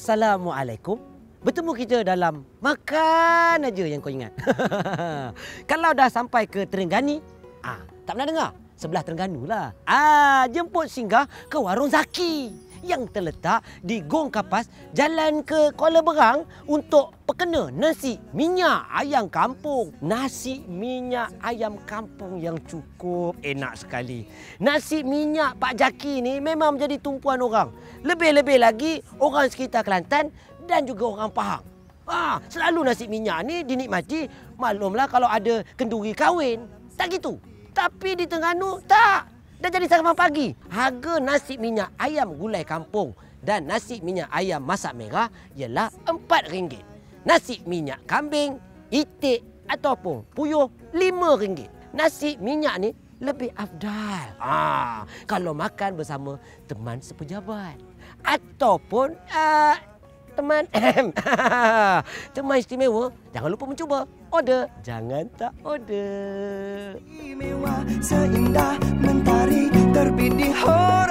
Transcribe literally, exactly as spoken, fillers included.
Assalamualaikum. Bertemu kita dalam makan aja yang kau ingat. Kalau dah sampai ke Terengganu, ah, tak pernah dengar? Sebelah Terengganu lah. Ah, jemput singgah ke Warung Zaki yang terletak di Gong Kapas, jalan ke Kuala Berang untuk perkena nasi minyak ayam kampung. Nasi minyak ayam kampung yang cukup enak sekali. Nasi minyak Pak Jaki ni memang menjadi tumpuan orang. Lebih-lebih lagi orang sekitar Kelantan dan juga orang Pahang. Ah, selalu nasi minyak ni dinikmati, maklumlah kalau ada kenduri kahwin. Tak gitu. Tapi di Terengganu tak. Dah jadi sarapan pagi. Harga nasi minyak ayam gulai kampung dan nasi minyak ayam masak merah ialah empat ringgit. Nasi minyak kambing, itik ataupun puyuh lima ringgit. Nasi minyak ni lebih afdal. Ah, kalau makan bersama teman sepejabat ataupun uh, teman teman istimewa, jangan lupa mencuba. Order, jangan tak order. Istimewa seindah mentari terbit di